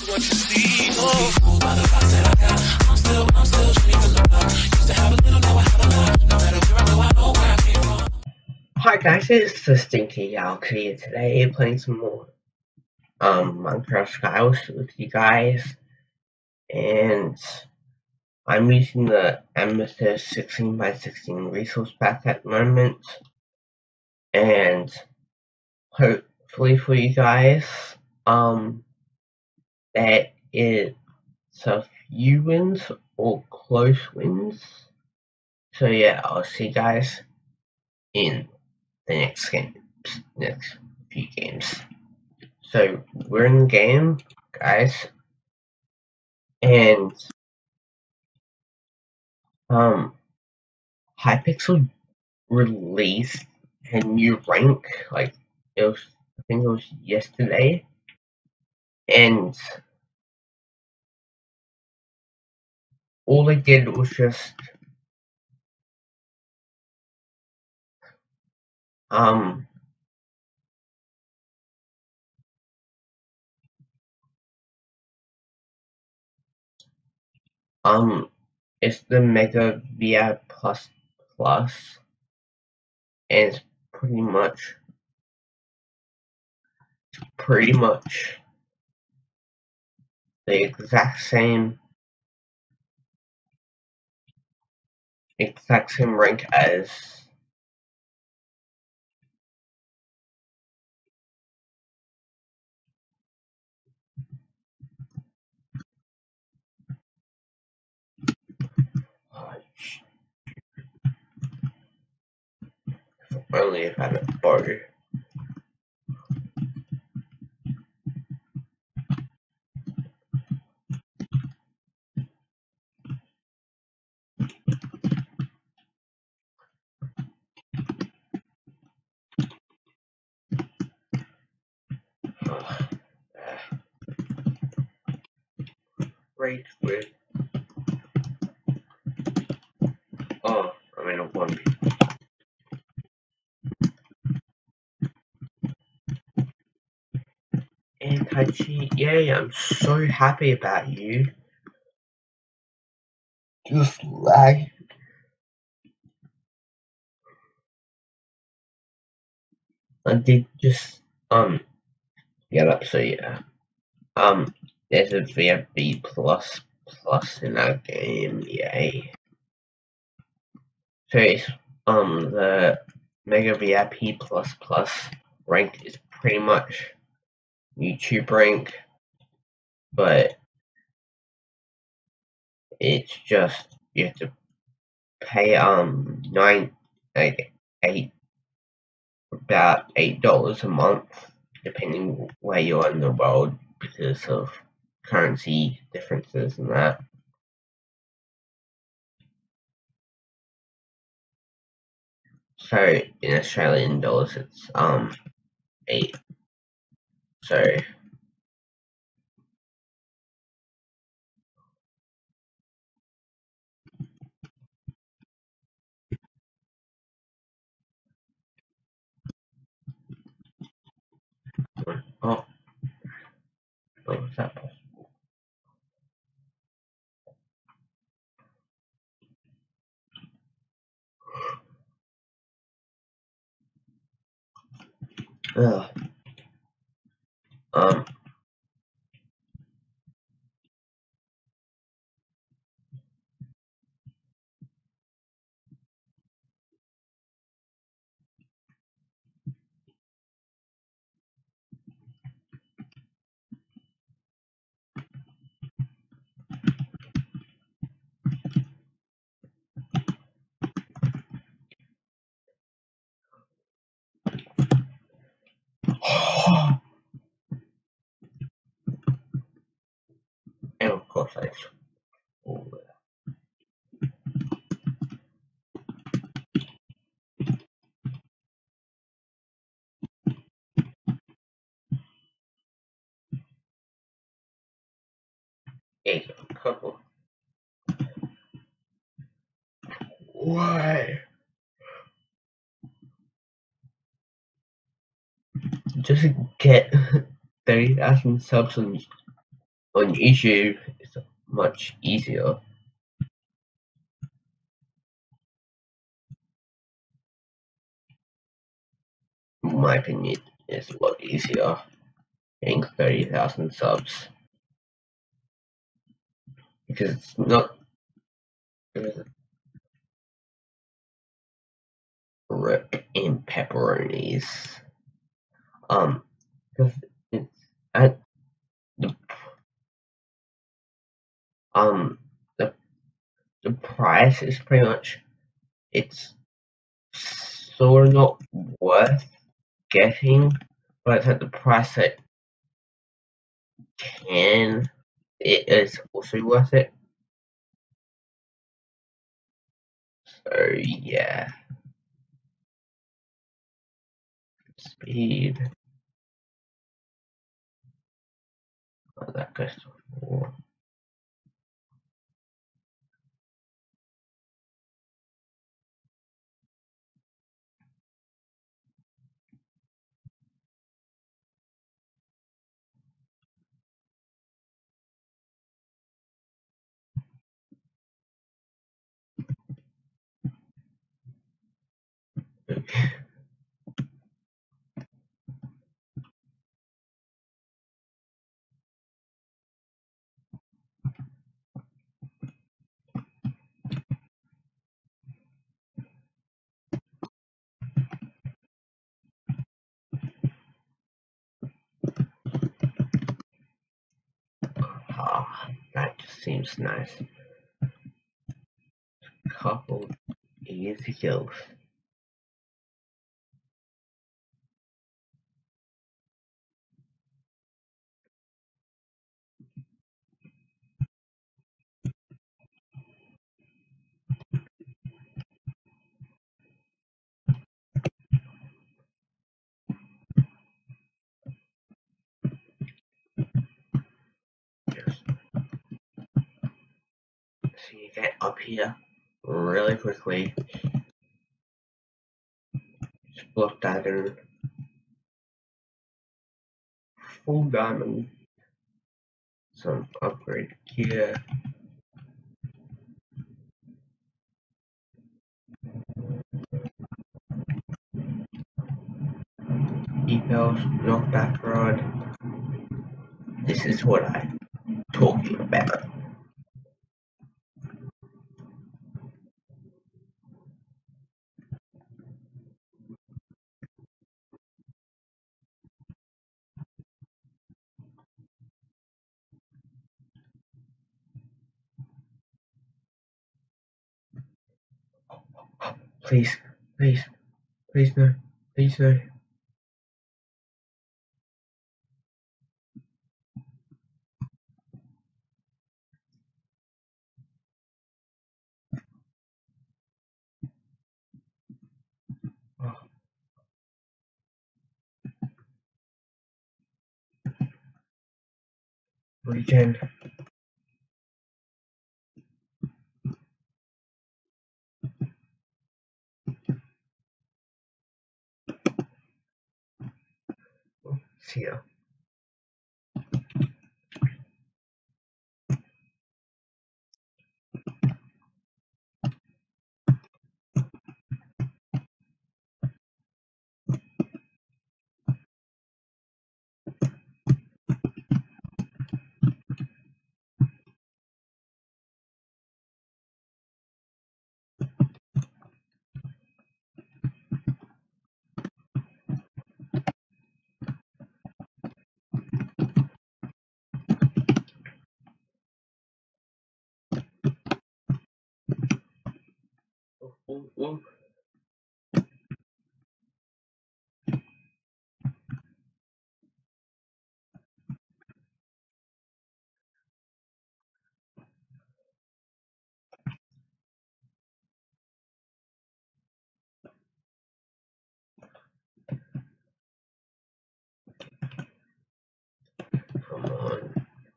what you see. Oh, by the vibes that I got, I'm still dreaming of love. Used to have a little, now I have a lot. No matter where I go, I know where I came from. Hi guys, it's the Stinky Owl here today, playing some more Minecraft Skywars with you guys, and I'm using the Amethyst 16x16 resource pack at the moment, and hopefully for you guys, that it's a few wins or close wins. So yeah, I'll see you guys in the next few games. So we're in the game, guys, and Hypixel released a new rank, like I think it was yesterday, and all they did was just it's the Mega VI Plus Plus, and it's pretty much the exact same rank as only if I had a bow. Rage with I'm in a 1v. And Taichi, yay, I'm so happy about you. Just lag. I did just get up, so yeah. There's a VIP plus in our game, yay. So it's the Mega VIP plus rank is pretty much YouTube rank, but it's just you have to pay about $8 a month, depending where you are in the world, because of currency differences and that. So in Australian dollars, it's 8. So oh, was that possible? Ugh. And of course I ate a couple. Why? Just get 30,000 subs on On YouTube, it's much easier. In my opinion, it's a lot easier getting 30,000 subs because it's not rip in pepperonis. Because it's at the um the the price is pretty much it's sort of not worth getting, but it's at the price that can it is also worth it. So yeah, speed. Oh, that goes to 4. Ah, that just seems nice. Couple easy kills. Just so you get up here really quickly. Just block that in. Full diamond. Some upgrade gear. E-Pels, knockback rod. This is what I'm talking about. Please, please, please no, please no. Oh, regen. See ya. Come on.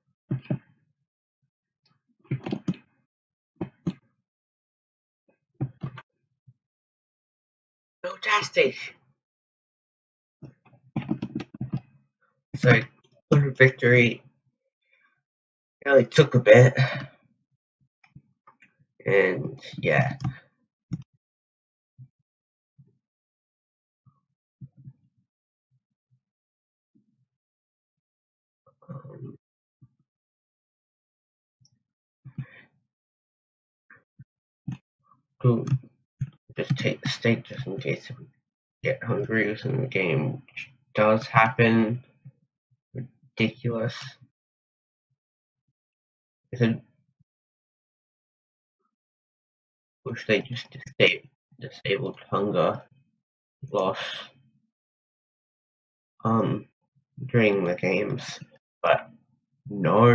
Fantastic. So, good victory. Yeah, it took a bit, and yeah. Um, to just take the steak just in case we get hungry within the game, which does happen. Ridiculous. I wish they just disabled hunger loss during the games, but no,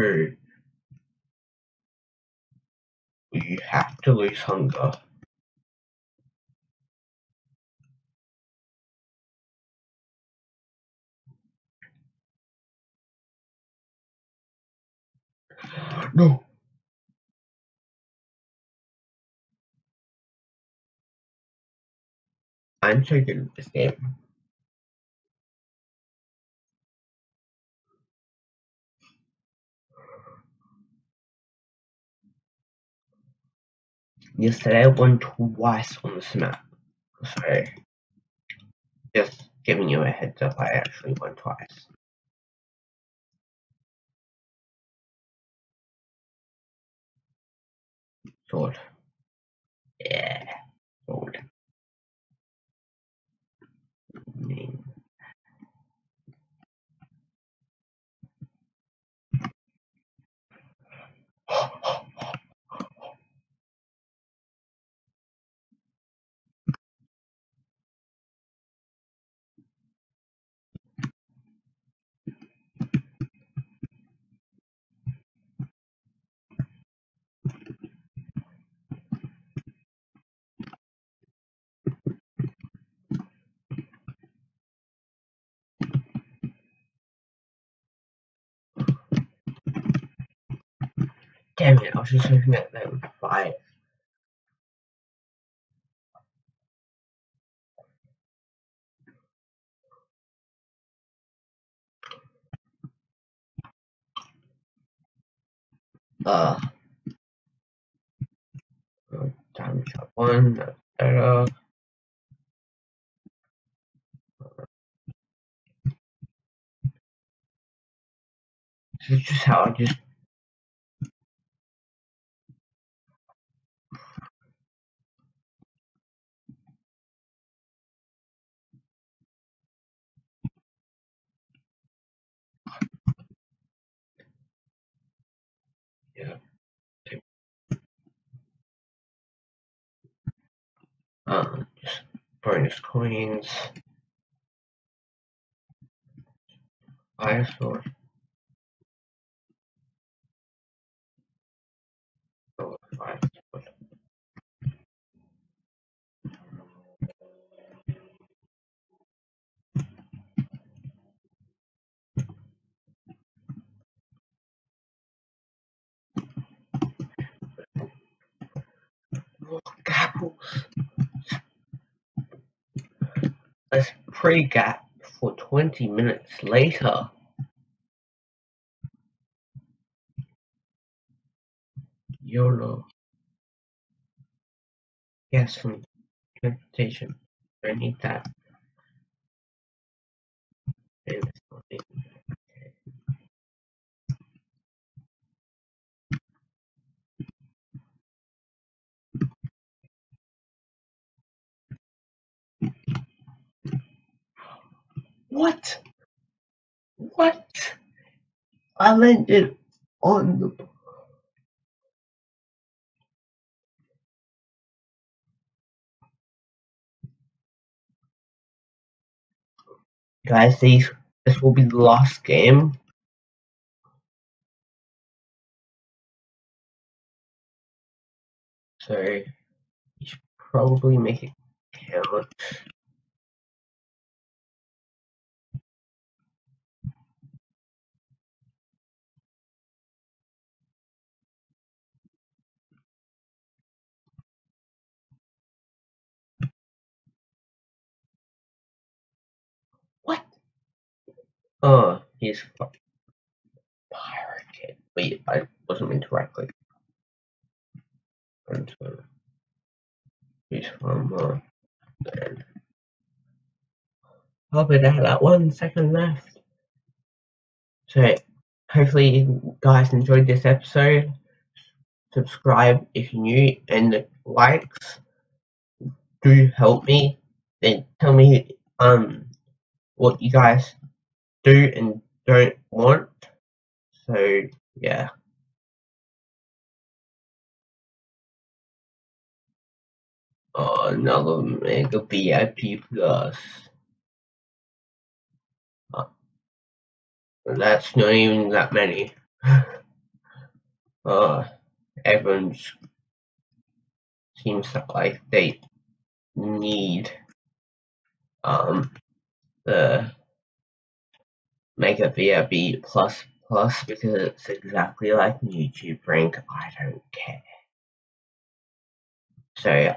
you have to lose hunger. No, I'm so good at this game. Yesterday I won twice on this map, so just giving you a heads up, I actually won twice. Sword. Yeah, sword. Mean. Damn it, I was just looking at them fight. Uh, time shot one, that's better. This is just how I just. Yeah. Just bonus coins. Fire sword. Oh, fire sword. Look, apples. Let's pre-gap for 20 minutes later. YOLO. Yes, from transportation. I need that. What? What? I landed on the. Guys, this will be the last game. So, you should probably make it count. What? Oh, he's pirate kid. Wait, I wasn't meant to right click. And use one more. Then hopefully they have that 1 second left. So hopefully you guys enjoyed this episode. Subscribe if you're new, and the likes do help me. Then tell me what you guys do and don't want. So yeah. Another Mega VIP Plus. That's not even that many. Everyone seems like they need the Mega VIP Plus because it's exactly like YouTube rank. I don't care. So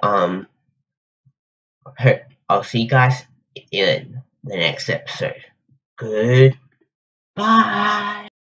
I'll see you guys in the next episode. Goodbye.